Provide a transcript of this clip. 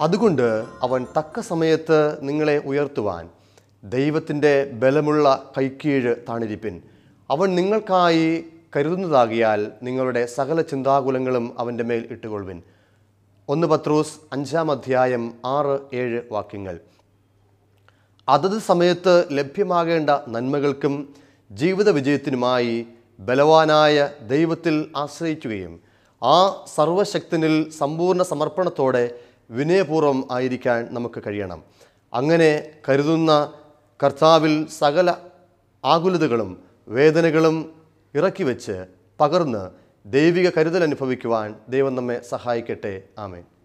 അതുകൊണ്ട് അവൻ തക്ക സമയത്ത് നിങ്ങളെ ഉയർത്തുവാൻ ദൈവത്തിൻ്റെ ബലമുള്ള കൈക്കീഴ് താണിരിപ്പിൻ. അവൻ നിങ്ങൾക്കായി കരുതുന്നതാകിയാൽ നിങ്ങളുടെ സകല ചിന്താകുലങ്ങളും അവൻ്റെ മേൽ ഇട്ടുകൊള്ളുവിൻ. 1 പത്രോസ് 5-ാം 6-7 വാക്യങ്ങൾ. അതത് സമയത്ത് ലഭ്യമാകേണ്ട നന്മകൾക്കും ജീവിത വിജയത്തിനുമായി ബലവാനായ ദൈവത്തിൽ ആശ്രയിക്കുകയും ആ സർവശക്തനിൽ സമ്പൂർണ്ണ സമർപ്പണത്തോടെ വിനയപൂർവ്വം ആയിരിക്കാൻ നമുക്ക് കഴിയണം. അങ്ങനെ കരുതുന്ന കർത്താവിൽ സകല ആകുലതകളും വേദനകളും ഇറക്കി വെച്ച് പകർന്ന് ദൈവിക കരുതൽ അനുഭവിക്കുവാൻ ദൈവം നമ്മെ സഹായിക്കട്ടെ. ആമേൻ.